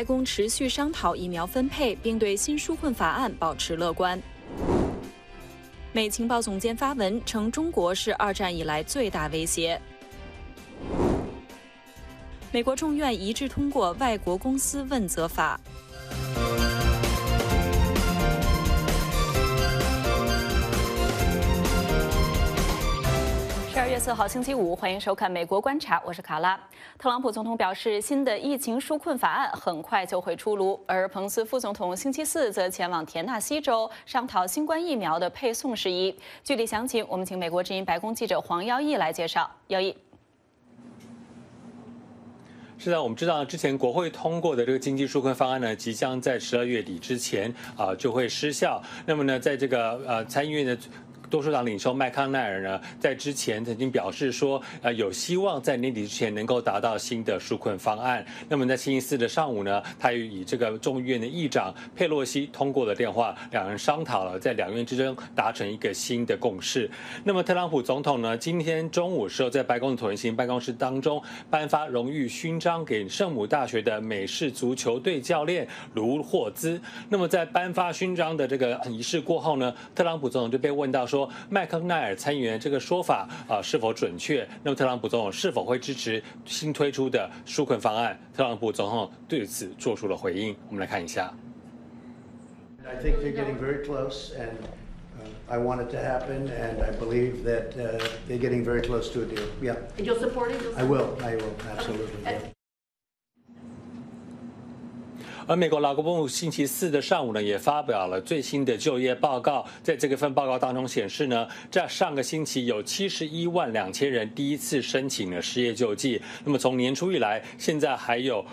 白宫持续商讨疫苗分配，并对新纾困法案保持乐观。美情报总监发文称，中国是2战以来最大威胁。美国众院一致通过外国公司问责法。12月4号星期五，欢迎收看《美国观察》，我是卡拉。特朗普总统表示，新的疫情纾困法案很快就会出炉，而彭斯副总统星期四则前往田纳西州商讨新冠疫苗的配送事宜。具体详情，我们请美国之音白宫记者黄耀义来介绍。耀义。 是的，我们知道之前国会通过的这个经济纾困方案呢，即将在12月底之前就会失效。那么呢，在这个参议院的多数党领袖麦康奈尔呢，在之前曾经表示说，有希望在年底之前能够达到新的纾困方案。那么在星期四的上午呢，他与这个众议院的议长佩洛西通过了电话，两人商讨了在两院之间达成一个新的共识。那么特朗普总统呢，今天中午时候在白宫的椭圆形办公室当中颁发荣誉勋章给圣母大学的美式足球队教练卢霍兹。那么在颁发勋章的这个仪式过后呢，特朗普总统就被问到说，麦康奈尔参议员这个说法是否准确？那么特朗普总统是否会支持新推出的纾困方案？特朗普总统对此做出了回应，我们来看一下。 I think they're getting very close, and I want it to happen, and I believe that they're getting very close to a deal. Yeah. And you'll support it? I will, absolutely. Yeah. 而美国劳工部星期四的上午呢，也发表了最新的就业报告。在这个份报告当中显示呢，在上个星期有71万2000人第一次申请了失业救济。那么从年初以来，现在还有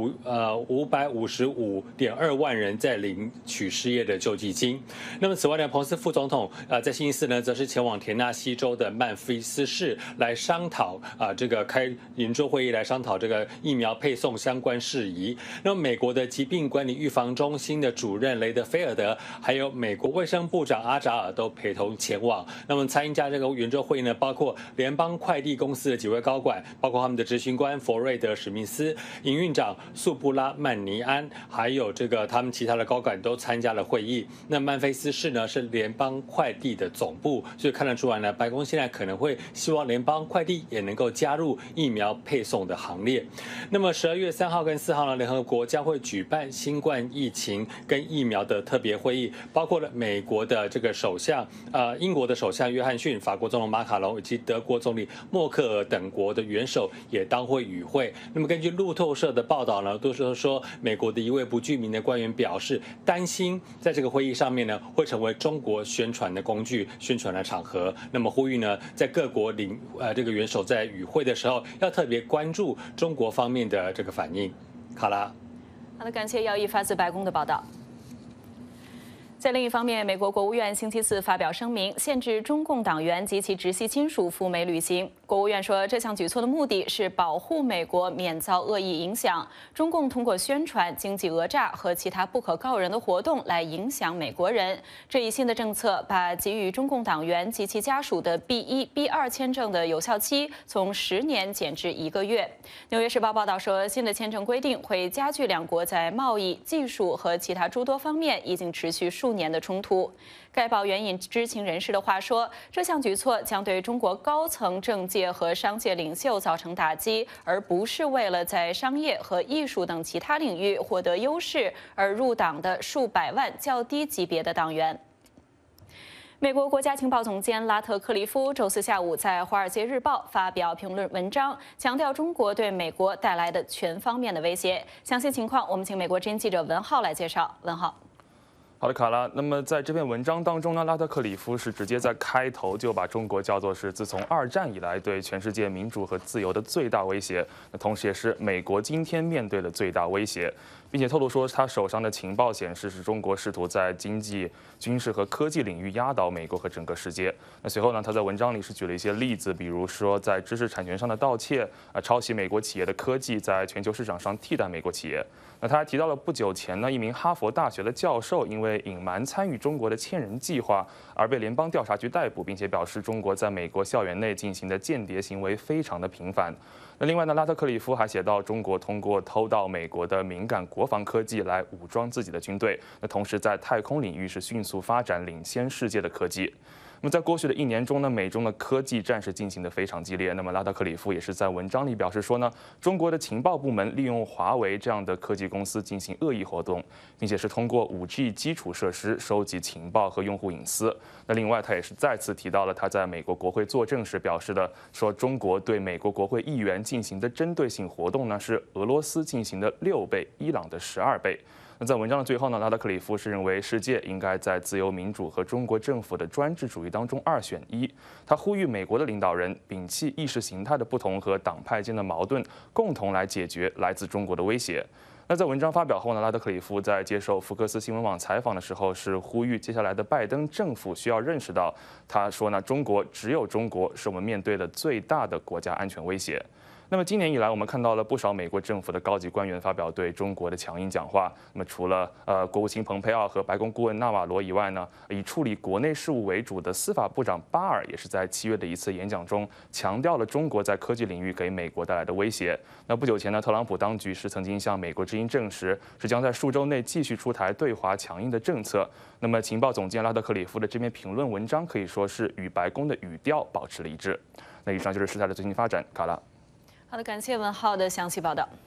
555.2万人在领取失业的救济金。那么此外呢，彭斯副总统在星期四呢，则是前往田纳西州的曼菲斯市来商讨这个开圆桌会议来商讨这个疫苗配送相关事宜。那么美国的疾病管理预防中心的主任雷德菲尔德，还有美国卫生部长阿扎尔都陪同前往。那么参加这个圆桌会议呢，包括联邦快递公司的几位高管，包括他们的执行官佛瑞德史密斯、营运长素布拉曼尼安，还有这个他们其他的高管都参加了会议。那曼菲斯市呢是联邦快递的总部，所以看得出来呢，白宫现在可能会希望联邦快递也能够加入疫苗配送的行列。那么12月3号跟4号呢，联合国将会举办新冠疫情跟疫苗的特别会议，包括了美国的这个首相英国的首相约翰逊、法国总统马卡龙以及德国总理默克尔等国的元首也当会与会。那么根据路透社的报道呢，都是说美国的一位不具名的官员表示，担心在这个会议上面呢会成为中国宣传的工具、宣传的场合。那么呼吁呢，在各国这个元首在与会的时候要特别关注中国方面的这个反应。卡拉。 好的，感谢耀义发自白宫的报道。在另一方面，美国国务院星期四发表声明，限制中共党员及其直系亲属赴美旅行。国务院说，这项举措的目的是保护美国免遭恶意影响。中共通过宣传、经济讹诈和其他不可告人的活动来影响美国人。这一新的政策把给予中共党员及其家属的 B1、B2 签证的有效期从10年减至1个月。纽约时报报道说，新的签证规定会加剧两国在贸易、技术和其他诸多方面已经持续数年的冲突。该报援引知情人士的话说，这项举措将对中国高层政界和商界领袖造成打击，而不是为了在商业和艺术等其他领域获得优势而入党的数百万较低级别的党员。美国国家情报总监拉特克里夫周四下午在《华尔街日报》发表评论文章，强调中国对美国带来的全方面的威胁。详细情况，我们请美国之音记者文浩来介绍。文浩。 好的，卡拉。那么在这篇文章当中呢，拉特克里夫是直接在开头就把中国叫做是自从2战以来对全世界民主和自由的最大威胁，那同时也是美国今天面对的最大威胁，并且透露说他手上的情报显示是中国试图在经济、军事和科技领域压倒美国和整个世界。那随后呢，他在文章里是举了一些例子，比如说在知识产权上的盗窃，抄袭美国企业的科技在全球市场上替代美国企业。那他还提到了不久前呢，一名哈佛大学的教授因为隐瞒参与中国的千人计划而被联邦调查局逮捕，并且表示中国在美国校园内进行的间谍行为非常的频繁。那另外呢，拉特克里夫还写到，中国通过偷盗美国的敏感国国防科技来武装自己的军队，那同时在太空领域是迅速发展领先世界的科技。那么在过去的1年中呢，美中的科技战是进行得非常激烈。那么拉特克里夫也是在文章里表示说呢，中国的情报部门利用华为这样的科技公司进行恶意活动，并且是通过5G 基础设施收集情报和用户隐私。那另外，他也是再次提到了他在美国国会作证时表示的，说中国对美国国会议员进行的针对性活动呢，是俄罗斯进行的6倍，伊朗的12倍。那在文章的最后呢，拉特克里夫是认为世界应该在自由民主和中国政府的专制主义当中2选1。他呼吁美国的领导人摒弃意识形态的不同和党派间的矛盾，共同来解决来自中国的威胁。那在文章发表后呢，拉特克里夫在接受福克斯新闻网采访的时候是呼吁接下来的拜登政府需要认识到，他说呢，只有中国是我们面对的最大的国家安全威胁。那么今年以来，我们看到了不少美国政府的高级官员发表对中国的强硬讲话。那么除了国务卿蓬佩奥和白宫顾问纳瓦罗以外呢，以处理国内事务为主的司法部长巴尔也是在7月的一次演讲中强调了中国在科技领域给美国带来的威胁。那不久前呢，特朗普当局是曾经向美国之音证实，是将在数周内继续出台对华强硬的政策。那么情报总监拉特克里夫的这篇评论文章可以说是与白宫的语调保持了一致。那以上就是事态的最新发展，卡拉。 好的，感谢文浩的详细报道。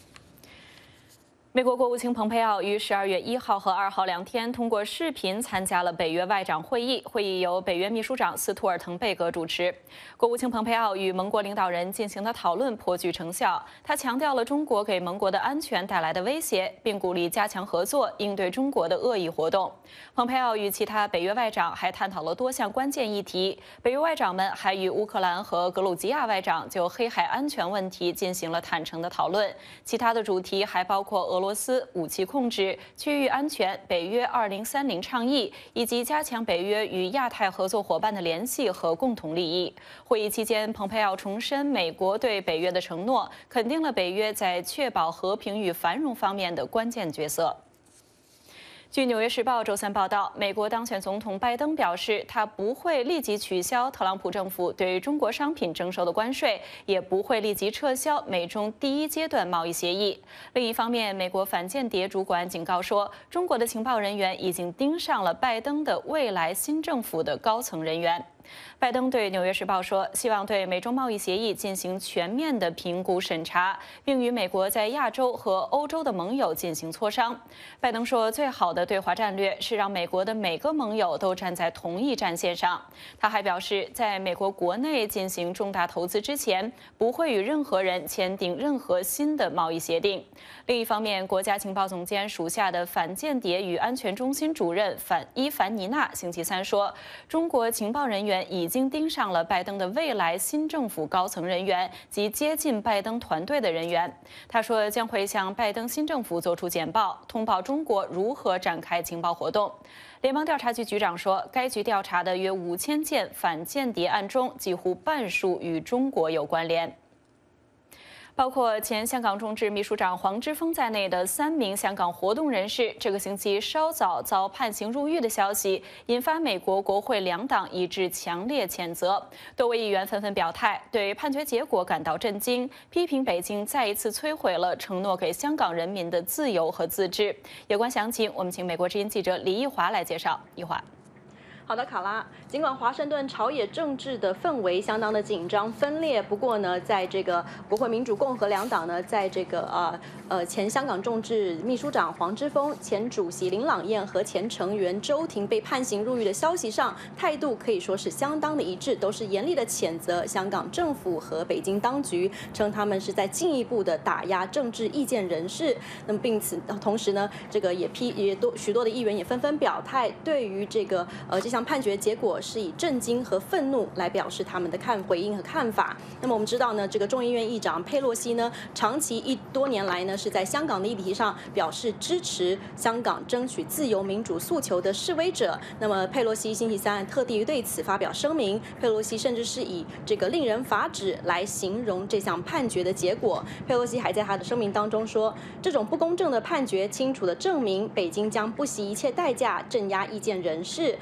美国国务卿蓬佩奥于12月1号和2号2天通过视频参加了北约外长会议，会议由北约秘书长斯图尔滕贝格主持。国务卿蓬佩奥与盟国领导人进行的讨论颇具成效，他强调了中国给盟国的安全带来的威胁，并鼓励加强合作，应对中国的恶意活动。蓬佩奥与其他北约外长还探讨了多项关键议题，北约外长们还与乌克兰和格鲁吉亚外长就黑海安全问题进行了坦诚的讨论。其他的主题还包括俄罗斯武器控制、区域安全、北约2030倡议，以及加强北约与亚太合作伙伴的联系和共同利益。会议期间，蓬佩奥重申美国对北约的承诺，肯定了北约在确保和平与繁荣方面的关键角色。据《纽约时报》周三报道，美国当选总统拜登表示，他不会立即取消特朗普政府对中国商品征收的关税，也不会立即撤销美中第1阶段贸易协议。另一方面，美国反间谍主管警告说，中国的情报人员已经盯上了拜登的未来新政府的高层人员。拜登对《纽约时报》说，希望对美中贸易协议进行全面的评估审查，并与美国在亚洲和欧洲的盟友进行磋商。拜登说，最好的对华战略是让美国的每个盟友都站在同一战线上。他还表示，在美国国内进行重大投资之前，不会与任何人签订任何新的贸易协定。另一方面，国家情报总监属下的反间谍与安全中心主任伊凡尼娜星期三说，中国情报人员已经盯上了拜登的未来新政府高层人员及接近拜登团队的人员。他说，将会向拜登新政府作出简报，通报中国如何展开情报活动。联邦调查局局长说，该局调查的约5000件反间谍案中，几乎半数与中国有关联。包括前香港众志秘书长黄之锋在内的3名香港活动人士，这个星期稍早遭判刑入狱的消息，引发美国国会2党一致强烈谴责。多位议员纷纷表态，对判决结果感到震惊，批评北京再一次摧毁了承诺给香港人民的自由和自治。有关详情，我们请美国之音记者李义华来介绍。义华。 好的，卡拉。尽管华盛顿朝野政治的氛围相当的紧张分裂，不过呢，在这个国会民主共和2党呢，在这个前香港众志秘书长黄之锋、前主席林朗彦和前成员周庭被判刑入狱的消息上，态度可以说是相当的一致，都是严厉的谴责香港政府和北京当局，称他们是在进一步的打压政治意见人士。那么，并此同时呢，这个许多的议员也纷纷表态，对于这项判决结果是以震惊和愤怒来表示他们的回应和看法。那么我们知道呢，这个众议院议长佩洛西呢，长期多年来呢是在香港的议题上表示支持香港争取自由民主诉求的示威者。那么佩洛西星期三特地对此发表声明，佩洛西甚至是以这个令人发指来形容这项判决的结果。佩洛西还在他的声明当中说，这种不公正的判决清楚地证明北京将不惜一切代价镇压意见人士，摧毁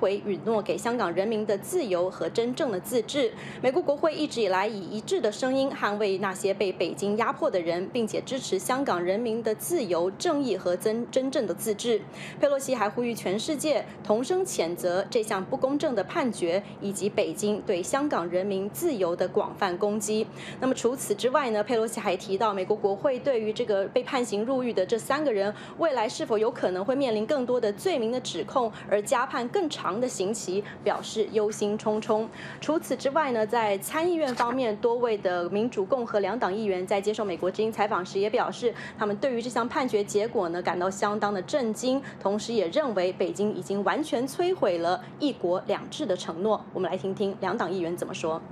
毁允诺给香港人民的自由和真正的自治。美国国会一直以来以一致的声音捍卫那些被北京压迫的人，并且支持香港人民的自由、正义和真正的自治。佩洛西还呼吁全世界同声谴责这项不公正的判决，以及北京对香港人民自由的广泛攻击。那么除此之外呢，佩洛西还提到，美国国会对于这个被判刑入狱的这3个人，未来是否有可能会面临更多的罪名的指控，而加判更长的刑期，表示忧心忡忡。除此之外呢，在参议院方面，多位的民主、共和两党议员在接受美国之音采访时也表示，他们对于这项判决结果呢感到相当的震惊，同时也认为北京已经完全摧毁了一国两制的承诺。我们来听听两党议员怎么说。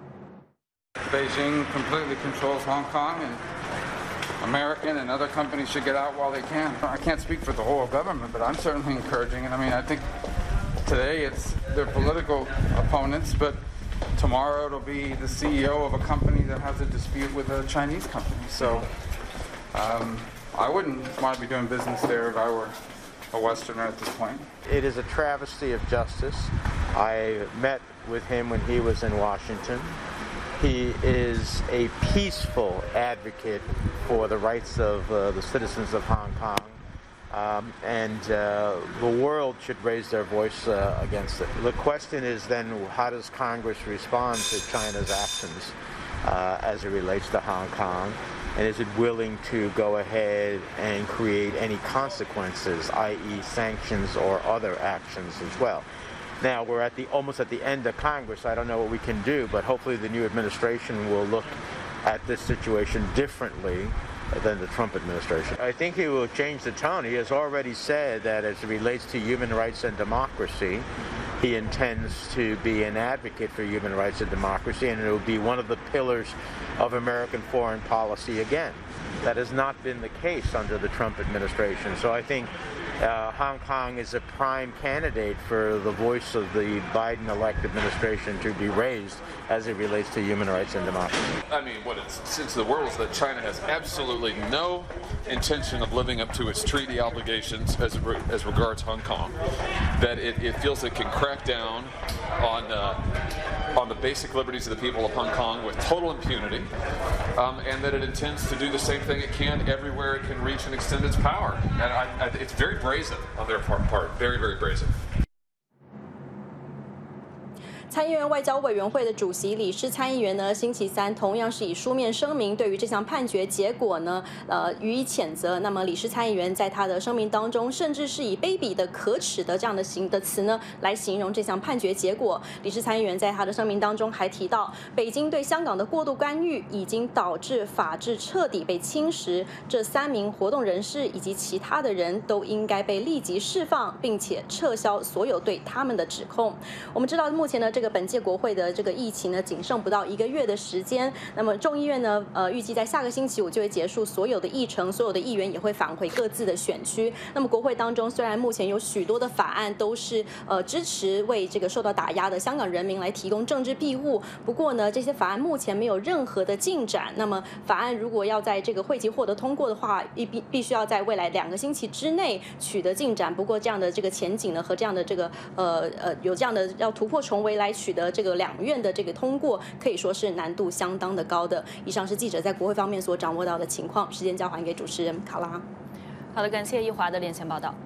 Beijing completely controls Hong Kong, and American and other companies should get out while they can. I can't speak for the whole government, but I'm certainly encouraging it. I mean, I think today it's their political opponents, but tomorrow it'll be the CEO of a company that has a dispute with a Chinese company. So I wouldn't want to be doing business there if I were a Westerner at this point. It is a travesty of justice. I met with him when he was in Washington. He is a peaceful advocate for the rights of the citizens of Hong Kong, and the world should raise their voice against it. The question is then, how does Congress respond to China's actions as it relates to Hong Kong? And is it willing to go ahead and create any consequences, i.e. sanctions or other actions as well? Now, we're almost at the end of Congress. I don't know what we can do, but hopefully the new administration will look at this situation differently than the Trump administration. I think he will change the tone. He has already said that as it relates to human rights and democracy, he intends to be an advocate for human rights and democracy, and it will be one of the pillars of American foreign policy again. That has not been the case under the Trump administration. So I think Hong Kong is a prime candidate for the voice of the Biden-elect administration to be raised as it relates to human rights and democracy. I mean, what it's since the world is that China has absolutely no intention of living up to its treaty obligations as regards Hong Kong, that it feels it can crack down on the basic liberties of the people of Hong Kong with total impunity, and that it intends to do the same thing it can everywhere it can reach and extend its power. And it's very brazen on their part, very, very brazen. 参议院外交委员会的主席李氏参议员呢，星期三同样是以书面声明对于这项判决结果呢，予以谴责。那么李氏参议员在他的声明当中，甚至是以卑鄙的、可耻的这样的词呢，来形容这项判决结果。李氏参议员在他的声明当中还提到，北京对香港的过度干预已经导致法治彻底被侵蚀。这3名活动人士以及其他的人都应该被立即释放，并且撤销所有对他们的指控。我们知道，目前呢，这个本届国会的这个疫情呢，仅剩不到1个月的时间。那么众议院呢，预计在下个星期5就会结束所有的议程，所有的议员也会返回各自的选区。那么国会当中，虽然目前有许多的法案都是支持为这个受到打压的香港人民来提供政治庇护，不过呢，这些法案目前没有任何的进展。那么法案如果要在这个会期获得通过的话，必须要在未来2个星期之内取得进展。不过这样的这个前景呢，和这样的这个有这样的要突破重围来取得这个2院的这个通过，可以说是难度相当的高的。以上是记者在国会方面所掌握到的情况。时间交还给主持人卡拉。 好的，感谢易华的连线报道。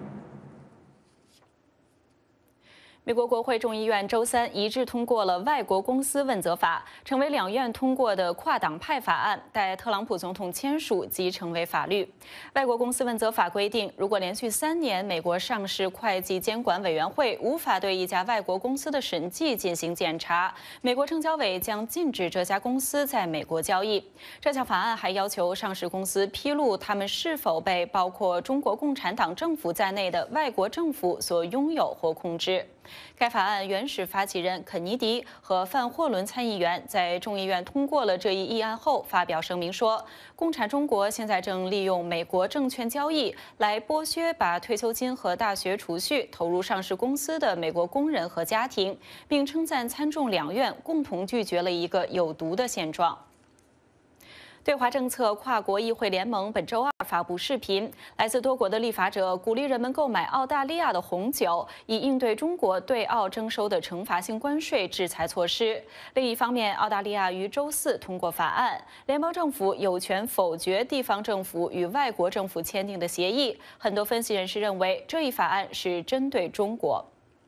美国国会众议院周3一致通过了外国公司问责法，成为2院通过的跨党派法案，待特朗普总统签署即成为法律。外国公司问责法规定，如果连续3年美国上市会计监管委员会无法对一家外国公司的审计进行检查，美国证交委将禁止这家公司在美国交易。这项法案还要求上市公司披露他们是否被包括中国共产党政府在内的外国政府所拥有或控制。该法案原始发起人肯尼迪和范霍伦参议员在众议院通过了这一议案后，发表声明说，共产中国现在正利用美国证券交易来剥削把退休金和大学储蓄投入上市公司的美国工人和家庭，并称赞参众2院共同拒绝了一个有毒的现状。 对华政策跨国议会联盟本周二发布视频，来自多国的立法者鼓励人们购买澳大利亚的红酒，以应对中国对澳征收的惩罚性关税制裁措施。另一方面，澳大利亚于周四通过法案，联邦政府有权否决地方政府与外国政府签订的协议。很多分析人士认为，这一法案是针对中国。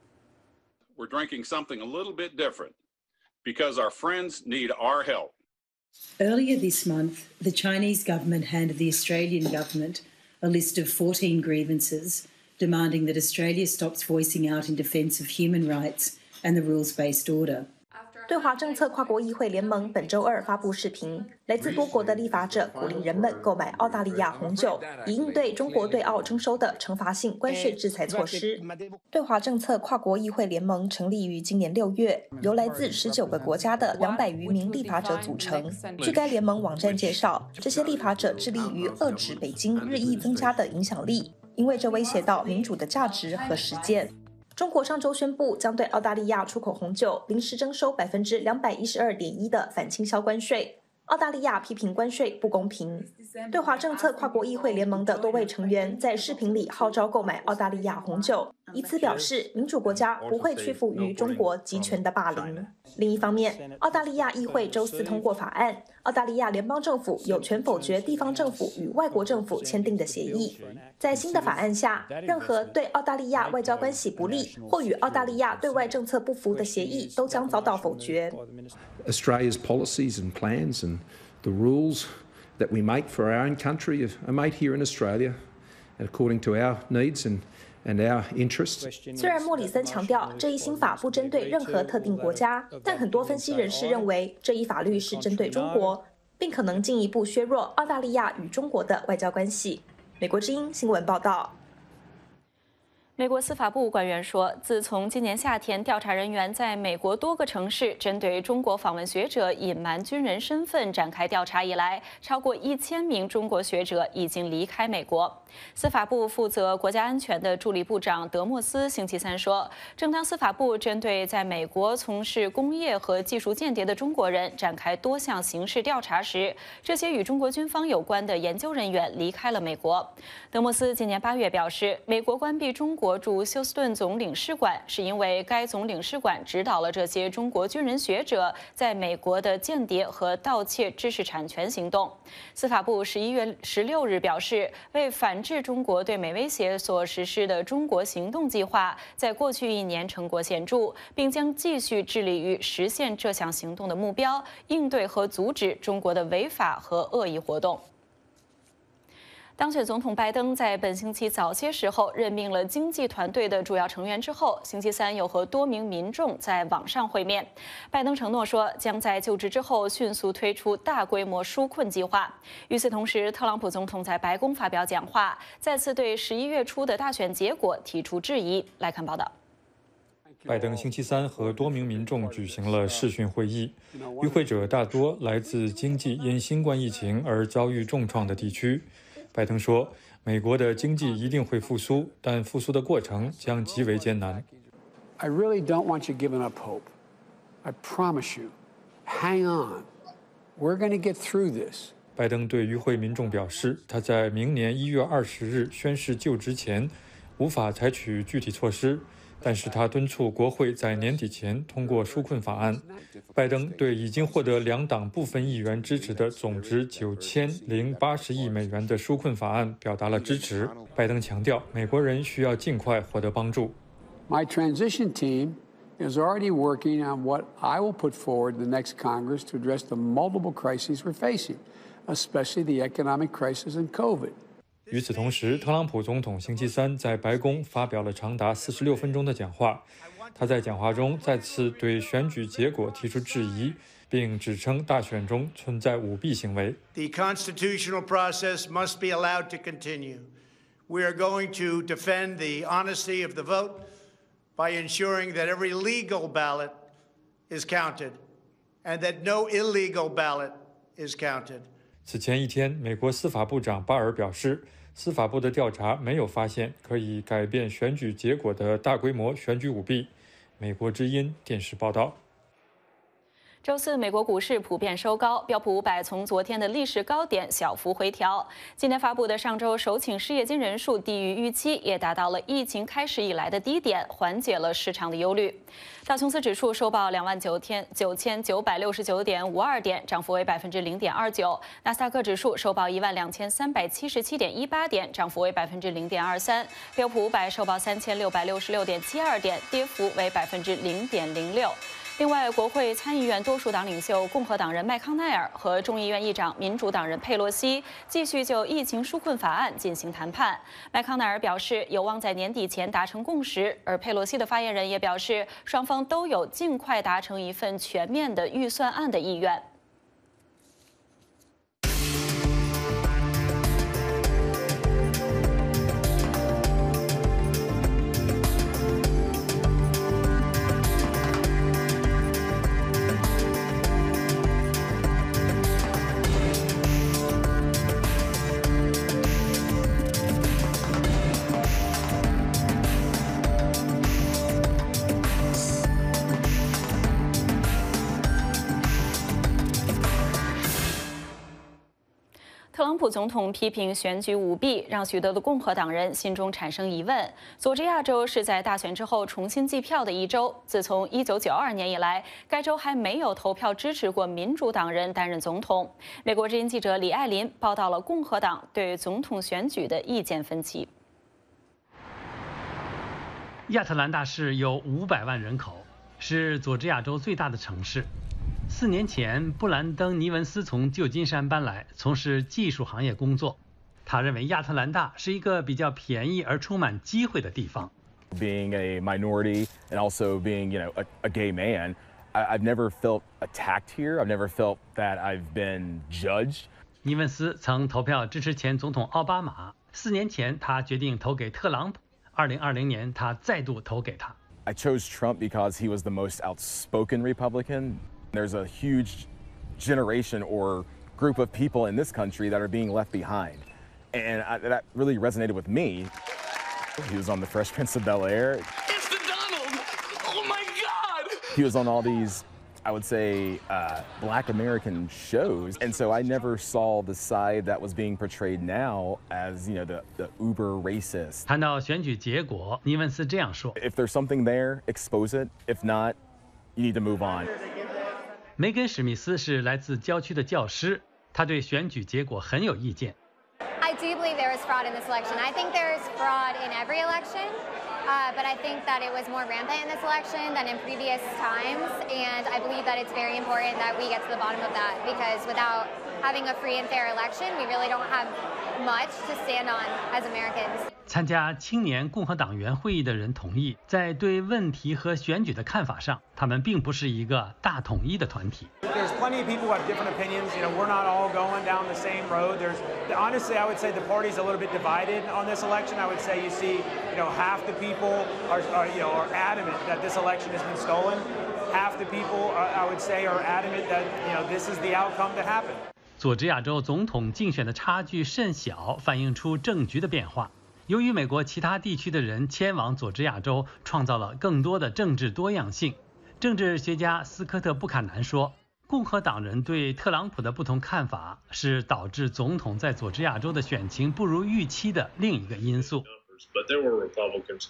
We're drinking something a little bit different because our friends need our help. Earlier this month, the Chinese government handed the Australian government a list of 14 grievances demanding that Australia stops voicing out in defence of human rights and the rules-based order. 对华政策跨国议会联盟本周二发布视频，来自多国的立法者鼓励人们购买澳大利亚红酒，以应对中国对澳征收的惩罚性关税制裁措施。对华政策跨国议会联盟成立于今年6月，由来自19个国家的200余名立法者组成。据该联盟网站介绍，这些立法者致力于遏制北京日益增加的影响力，因为这威胁到民主的价值和实践。中国上周宣布将对澳大利亚出口红酒临时征收212.1%的反倾销关税。澳大利亚批评关税不公平。对华政策跨国议会联盟的多位成员在视频里号召购买澳大利亚红酒，以此表示民主国家不会屈服于中国集权的霸凌。另一方面，澳大利亚议会周四通过法案，澳大利亚联邦政府有权否决地方政府与外国政府签订的协议。在新的法案下，任何对澳大利亚外交关系不利或与澳大利亚对外政策不符的协议都将遭到否决。 Australia's policies and plans and the rules that we make for our own country are made here in Australia, according to our needs and our interests. 虽然莫里森强调这一新法不针对任何特定国家，但很多分析人士认为这一法律是针对中国，并可能进一步削弱澳大利亚与中国的外交关系。美国之音新闻报道。 美国司法部官员说，自从今年夏天调查人员在美国多个城市针对中国访问学者隐瞒军人身份展开调查以来，超过1000名中国学者已经离开美国。司法部负责国家安全的助理部长德莫斯星期三说，正当司法部针对在美国从事工业和技术间谍的中国人展开多项刑事调查时，这些与中国军方有关的研究人员离开了美国。德莫斯今年8月表示，美国关闭中国驻休斯顿总领事馆，是因为该总领事馆指导了这些中国军人学者在美国的间谍和盗窃知识产权行动。司法部11月16日表示，为反制中国对美威胁所实施的中国行动计划，在过去1年成果显著，并将继续致力于实现这项行动的目标，应对和阻止中国的违法和恶意活动。当选总统拜登在本星期早些时候任命了经济团队的主要成员之后，星期三又和多名民众在网上会面。拜登承诺说，将在就职之后迅速推出大规模纾困计划。与此同时，特朗普总统在白宫发表讲话，再次对11月初的大选结果提出质疑。来看报道。 拜登星期三和多名民众举行了视讯会议，与会者大多来自经济因新冠疫情而遭遇重创的地区。拜登说，美国的经济一定会复苏，但复苏的过程将极为艰难。 I really don't want you giving up hope. I promise you, hang on. We're going to get through this. 拜登对与会民众表示，他在明年1月20日宣誓就职前，无法采取具体措施。但是他敦促国会在年底前通过纾困法案。拜登对已经获得2党部分议员支持的总值9080亿美元的纾困法案表达了支持。拜登强调，美国人需要尽快获得帮助。 My transition team is already working on what I will put forward in the next Congress to address the multiple crises we're facing, especially the economic crisis and COVID. 与此同时，特朗普总统星期三在白宫发表了长达46分钟的讲话。他在讲话中再次对选举结果提出质疑，并指称大选中存在舞弊行为。 The constitutional process must be allowed to continue. We are going to defend the honesty of the vote by ensuring that every legal ballot is counted and that no illegal ballot is counted. 此前一天，美国司法部长巴尔表示，司法部的调查没有发现可以改变选举结果的大规模选举舞弊。美国之音电视报道。 周四，美国股市普遍收高，标普500从昨天的历史高点小幅回调。今天发布的上周首请失业金人数低于预期，也达到了疫情开始以来的低点，缓解了市场的忧虑。道琼斯指数收报29,969.52点，涨幅为0.29%；纳斯达克指数收报12377.18点，涨幅为0.23%；标普500收报3666.72点，跌幅为0.06%。另外，国会参议院多数党领袖共和党人麦康奈尔和众议院议长民主党人佩洛西继续就疫情纾困法案进行谈判。麦康奈尔表示有望在年底前达成共识，而佩洛西的发言人也表示，双方都有尽快达成一份全面的预算案的意愿。特朗普总统批评选举舞弊，让许多的共和党人心中产生疑问。佐治亚州是在大选之后重新计票的一州，自从1992年以来，该州还没有投票支持过民主党人担任总统。美国之音记者李爱林报道了共和党对总统选举的意见分歧。 亚特兰大市有500万人口，是佐治亚州最大的城市。4年前，布兰登·尼文斯从旧金山搬来，从事技术行业工作。他认为亚特兰大是一个比较便宜而充满机会的地方。 Being a minority and also being, a gay man, I've never felt attacked here. I've never felt that I've been judged. 尼文斯曾投票支持前总统奥巴马。4年前，他决定投给特朗普。2020年，他再度投给他。 I chose Trump because he was the most outspoken Republican. There's a huge generation or group of people in this country that are being left behind. And that really resonated with me. He was on The Fresh Prince of Bel-Air. It's the Donald! Oh my God! He was on all these, I would say, Black American shows. And so I never saw the side that was being portrayed now as, the uber racist. 谈到选举结果，尼文斯这样说 If there's something there, expose it. If not, you need to move on. 梅根·史密斯是来自郊区的教师，他对选举结果很有意见。 I do believe there is fraud in this election. I think there is fraud in every election, but I think that it was more rampant in this election than in previous times, and I believe that it's very important that we get to the bottom of that, because without having a free and fair election, we really don't have much to stand on as Americans. 参加青年共和党员会议的人同意，在对问题和选举的看法上，他们并不是一个大统一的团体。 There's plenty of people who have different opinions. We're not all going down the same road. Honestly, I would say the party's a little bit divided on this election. I would say you see, half the people are adamant that this election has been stolen. Half the people, I would say, are adamant that this is the outcome that happened. 佐治亚州总统竞选的差距甚小，反映出政局的变化。由于美国其他地区的人迁往佐治亚州，创造了更多的政治多样性。政治学家斯科特·布坎南说，共和党人对特朗普的不同看法是导致总统在佐治亚州的选情不如预期的另一个因素。 But there were Republicans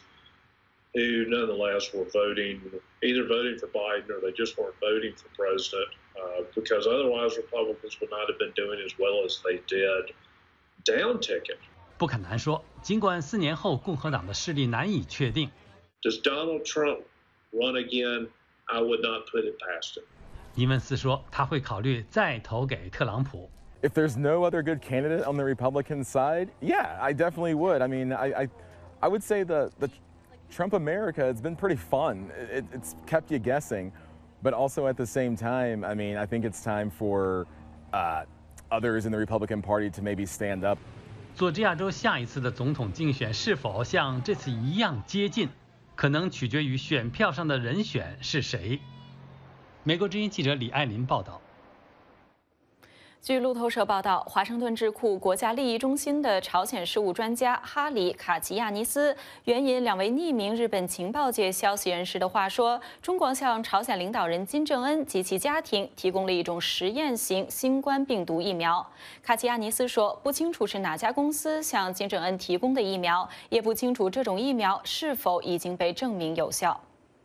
who nonetheless were either voting for Biden or they just weren't voting for president, because otherwise Republicans would not have been doing as well as they did down ticket. 布坎南说，尽管4年后共和党的势力难以确定 Does Donald Trump run again? I would not put it past him. 尼文斯说，他会考虑再投给特朗普。 If there's no other good candidate on the Republican side, yeah, I definitely would. I mean, I would say the Trump America, it's been pretty fun. It's kept you guessing, but also at the same time, I mean, I think it's time for others in the Republican Party to maybe stand up. 佐治亚州下一次的总统竞选是否像这次一样接近，可能取决于选票上的人选是谁。美国之音记者李爱林报道。 据路透社报道，华盛顿智库国家利益中心的朝鲜事务专家哈里·卡奇亚尼斯援引2位匿名日本情报界消息人士的话说，中国向朝鲜领导人金正恩及其家庭提供了一种实验型新冠病毒疫苗。卡奇亚尼斯说，不清楚是哪家公司向金正恩提供的疫苗，也不清楚这种疫苗是否已经被证明有效。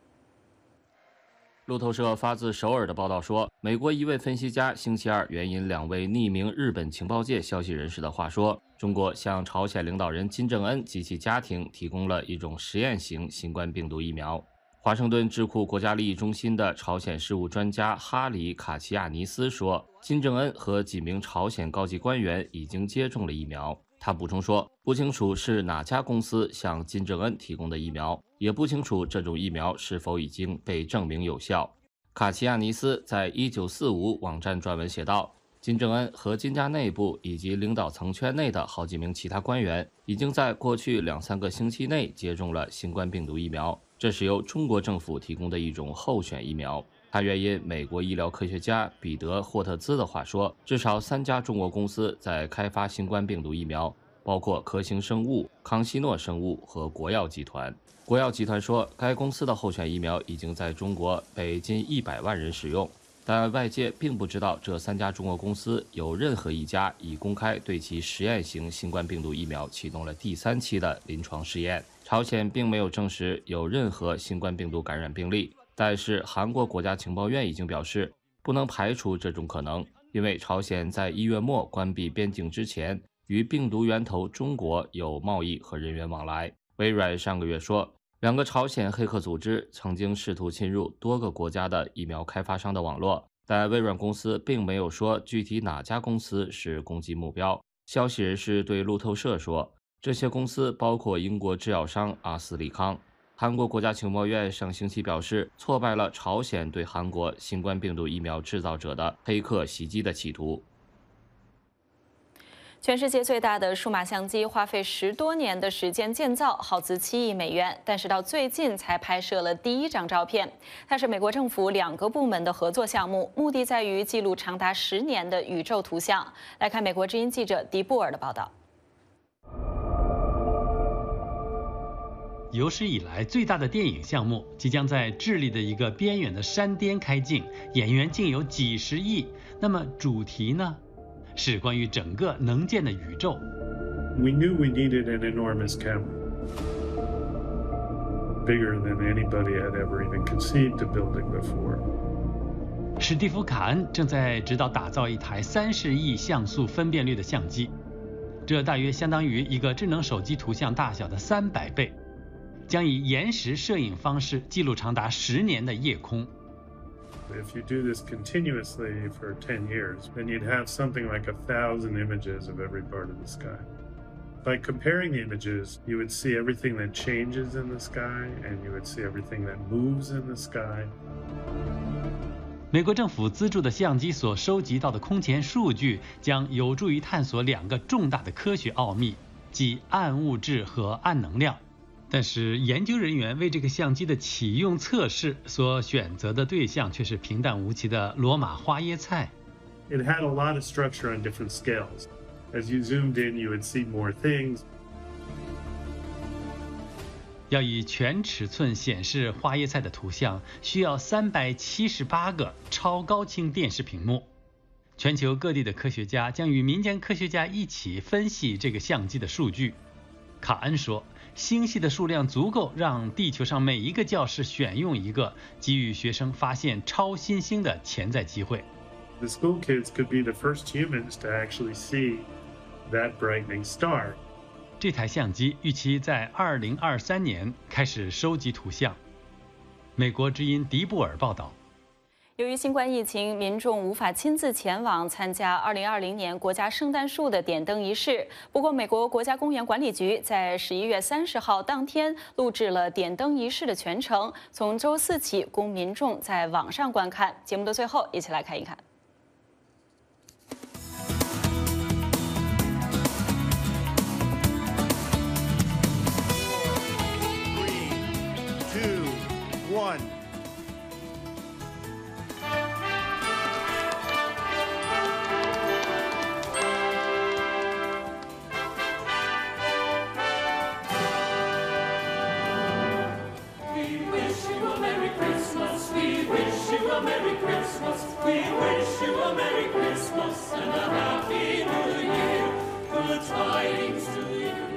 路透社发自首尔的报道说，美国一位分析家星期二援引2位匿名日本情报界消息人士的话说，中国向朝鲜领导人金正恩及其家庭提供了一种实验型新冠病毒疫苗。华盛顿智库国家利益中心的朝鲜事务专家哈里·卡奇亚尼斯说，金正恩和几名朝鲜高级官员已经接种了疫苗。他补充说，不清楚是哪家公司向金正恩提供的疫苗，也不清楚这种疫苗是否已经被证明有效。卡奇亚尼斯在1945网站撰文写道，金正恩和金家内部以及领导层圈内的好几名其他官员已经在过去2-3个星期内接种了新冠病毒疫苗，这是由中国政府提供的一种候选疫苗。他援引美国医疗科学家彼得·霍特兹的话说，至少3家中国公司在开发新冠病毒疫苗，包括科兴生物、康希诺生物和国药集团。国药集团说，该公司的候选疫苗已经在中国被近100万人使用，但外界并不知道这3家中国公司有任何一家已公开对其实验型新冠病毒疫苗启动了第3期的临床试验。朝鲜并没有证实有任何新冠病毒感染病例，但是韩国国家情报院已经表示，不能排除这种可能，因为朝鲜在1月末关闭边境之前，与病毒源头中国有贸易和人员往来。微软上个月说，2个朝鲜黑客组织曾经试图侵入多个国家的疫苗开发商的网络，但微软公司并没有说具体哪家公司是攻击目标。消息人士对路透社说，这些公司包括英国制药商阿斯利康。韩国国家情报院上星期表示，挫败了朝鲜对韩国新冠病毒疫苗制造者的黑客袭击的企图。 全世界最大的数码相机花费10多年的时间建造，耗资7亿美元，但是到最近才拍摄了第1张照片。它是美国政府2个部门的合作项目，目的在于记录长达10年的宇宙图像。来看美国之音记者迪布尔的报道。 有史以来最大的电影项目即将在智利的一个边远的山巅开镜，演员竟有几十亿。那么主题呢？是关于整个能见的宇宙。 We knew we needed an enormous camera, bigger than anybody had ever even conceived of building before. 史蒂夫·卡恩正在指导打造一台30亿像素分辨率的相机，这大约相当于一个智能手机图像大小的300倍，将以延时摄影方式记录长达10年的夜空。 If you do this continuously for 10 years, then you'd have something like 1,000 images of every part of the sky. By comparing the images, you would see everything that changes in the sky, and you would see everything that moves in the sky. 美国政府资助的相机所收集到的空前数据，将有助于探索2个重大的科学奥秘，即暗物质和暗能量。但是研究人员为这个相机的启用测试所选择的对象却是平淡无奇的罗马花椰菜。 It had a lot of structure on different scales. As you zoomed in, you would see more things. 要以全尺寸显示花椰菜的图像，需要378个超高清电视屏幕。全球各地的科学家将与民间科学家一起分析这个相机的数据。卡恩说，星系的数量足够让地球上每一个教室选用一个，给予学生发现超新星的潜在机会。 The school kids could be the first humans to actually see that brightening star. 这台相机预期在2023年开始收集图像。美国之音迪布尔报道。 由于新冠疫情，民众无法亲自前往参加2020年国家圣诞树的点灯仪式。不过，美国国家公园管理局在11月30号当天录制了点灯仪式的全程，从周4起供民众在网上观看。节目的最后，一起来看一看。 3, 2, 1. a Merry Christmas. We wish you a Merry Christmas and a Happy New Year. Good tidings to you.